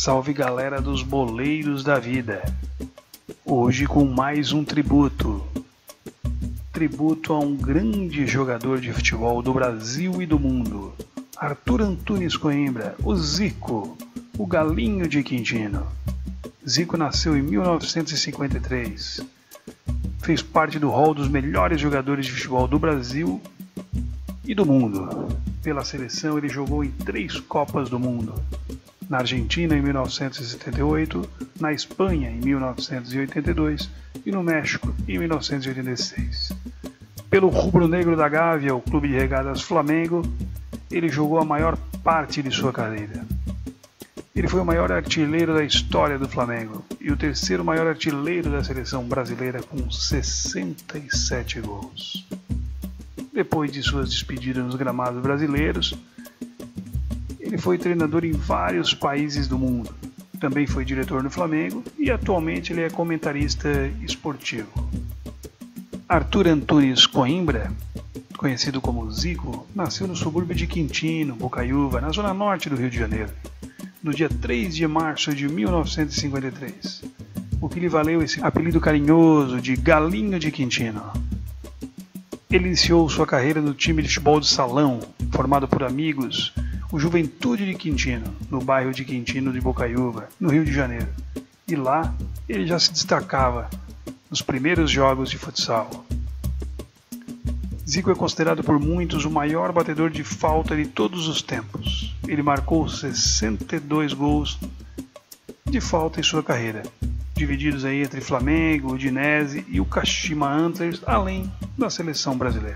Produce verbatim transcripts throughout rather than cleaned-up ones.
Salve galera dos boleiros da vida! Hoje com mais um tributo. Tributo a um grande jogador de futebol do Brasil e do mundo. Arthur Antunes Coimbra, o Zico, o galinho de Quintino. Zico nasceu em mil novecentos e cinquenta e três. Fez parte do hall dos melhores jogadores de futebol do Brasil e do mundo. Pela seleção ele jogou em três Copas do Mundo. Na Argentina em mil novecentos e setenta e oito, na Espanha em mil novecentos e oitenta e dois e no México em mil novecentos e oitenta e seis. Pelo rubro-negro da Gávea, o clube de regatas Flamengo, ele jogou a maior parte de sua carreira. Ele foi o maior artilheiro da história do Flamengo e o terceiro maior artilheiro da seleção brasileira com sessenta e sete gols. Depois de suas despedidas nos gramados brasileiros, ele foi treinador em vários países do mundo. Também foi diretor no Flamengo e atualmente ele é comentarista esportivo. Arthur Antunes Coimbra, conhecido como Zico, nasceu no subúrbio de Quintino, Bocaiúva, na zona norte do Rio de Janeiro, no dia três de março de mil novecentos e cinquenta e três, o que lhe valeu esse apelido carinhoso de Galinho de Quintino. Ele iniciou sua carreira no time de futebol de salão, formado por amigos, o Juventude de Quintino, no bairro de Quintino de Bocaiúva, no Rio de Janeiro. E lá ele já se destacava nos primeiros jogos de futsal. Zico é considerado por muitos o maior batedor de falta de todos os tempos. Ele marcou sessenta e dois gols de falta em sua carreira, divididos aí entre Flamengo, Udinese e o Kashima Antlers, além da seleção brasileira.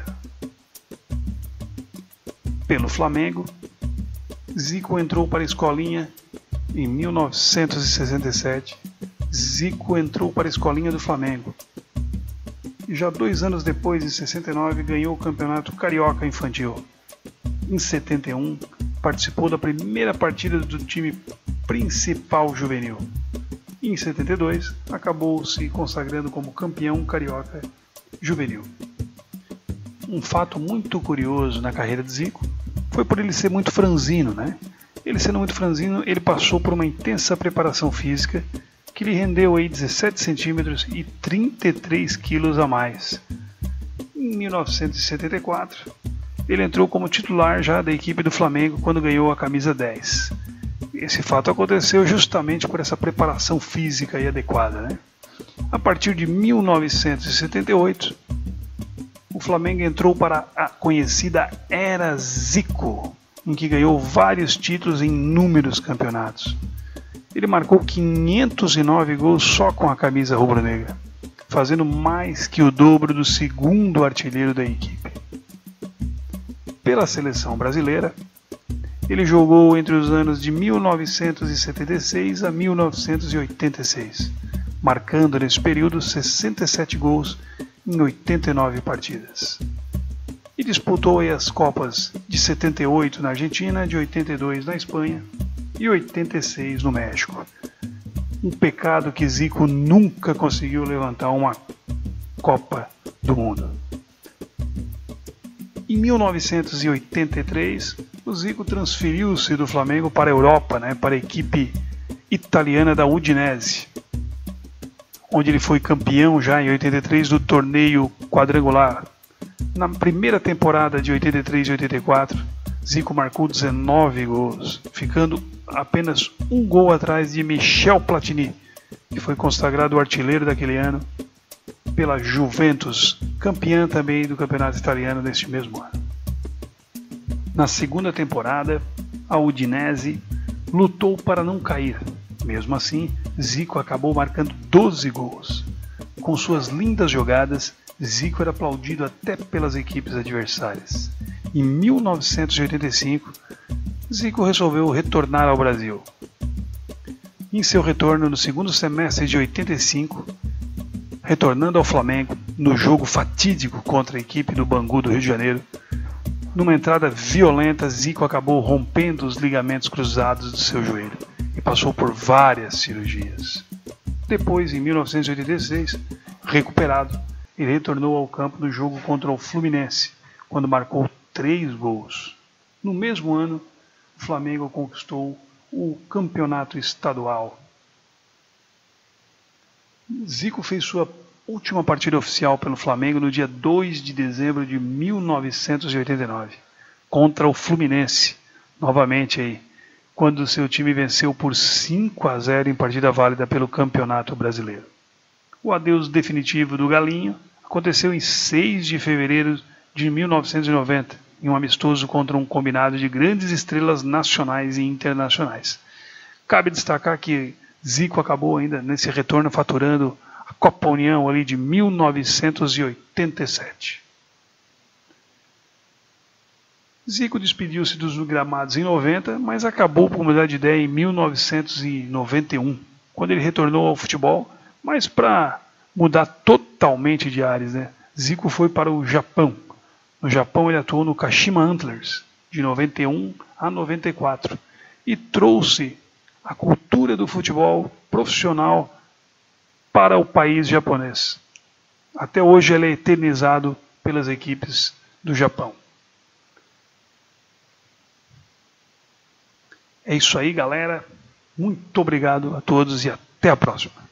Pelo Flamengo, Zico entrou para a escolinha em mil novecentos e sessenta e sete. Zico entrou para a escolinha do Flamengo. E já dois anos depois, em sessenta e nove, ganhou o Campeonato Carioca Infantil. Em setenta e um, participou da primeira partida do time principal juvenil. E em setenta e dois, acabou se consagrando como campeão carioca juvenil. Um fato muito curioso na carreira de Zico foi por ele ser muito franzino, né? Ele sendo muito franzino, ele passou por uma intensa preparação física que lhe rendeu aí dezessete centímetros e trinta e três quilos a mais. Em mil novecentos e setenta e quatro, ele entrou como titular já da equipe do Flamengo quando ganhou a camisa dez. Esse fato aconteceu justamente por essa preparação física e adequada, né? A partir de mil novecentos e setenta e oito, o Flamengo entrou para a conhecida Era Zico, em que ganhou vários títulos em inúmeros campeonatos. Ele marcou quinhentos e nove gols só com a camisa rubro-negra, fazendo mais que o dobro do segundo artilheiro da equipe. Pela seleção brasileira, ele jogou entre os anos de mil novecentos e setenta e seis a mil novecentos e oitenta e seis, marcando nesse período sessenta e sete gols em oitenta e nove partidas. E disputou aí as Copas de setenta e oito na Argentina, de oitenta e dois na Espanha e oitenta e seis no México. Um pecado que Zico nunca conseguiu levantar uma Copa do Mundo. Em mil novecentos e oitenta e três, o Zico transferiu-se do Flamengo para a Europa, né, para a equipe italiana da Udinese, onde ele foi campeão já em oitenta e três do torneio quadrangular. Na primeira temporada de oitenta e três e oitenta e quatro, Zico marcou dezenove gols, ficando apenas um gol atrás de Michel Platini, que foi consagrado o artilheiro daquele ano pela Juventus, campeã também do campeonato italiano neste mesmo ano. Na segunda temporada, a Udinese lutou para não cair. Mesmo assim, Zico acabou marcando doze gols. Com suas lindas jogadas, Zico era aplaudido até pelas equipes adversárias. Em mil novecentos e oitenta e cinco, Zico resolveu retornar ao Brasil. Em seu retorno no segundo semestre de oitenta e cinco, retornando ao Flamengo no jogo fatídico contra a equipe do Bangu do Rio de Janeiro, numa entrada violenta, Zico acabou rompendo os ligamentos cruzados do seu joelho e passou por várias cirurgias. Depois, em mil novecentos e oitenta e seis, recuperado, ele retornou ao campo no jogo contra o Fluminense, quando marcou três gols. No mesmo ano, o Flamengo conquistou o campeonato estadual. Zico fez sua última partida oficial pelo Flamengo no dia dois de dezembro de mil novecentos e oitenta e nove, contra o Fluminense, novamente aí, quando seu time venceu por cinco a zero em partida válida pelo Campeonato Brasileiro. O adeus definitivo do Galinho aconteceu em seis de fevereiro de mil novecentos e noventa, em um amistoso contra um combinado de grandes estrelas nacionais e internacionais. Cabe destacar que Zico acabou ainda nesse retorno faturando a Copa União ali de mil novecentos e oitenta e sete. Zico despediu-se dos gramados em noventa, mas acabou por mudar de ideia em mil novecentos e noventa e um, quando ele retornou ao futebol, mas para mudar totalmente de ares, né? Zico foi para o Japão. No Japão ele atuou no Kashima Antlers, de noventa e um a noventa e quatro, e trouxe a cultura do futebol profissional para o país japonês. Até hoje ele é eternizado pelas equipes do Japão. É isso aí, galera. Muito obrigado a todos e até a próxima.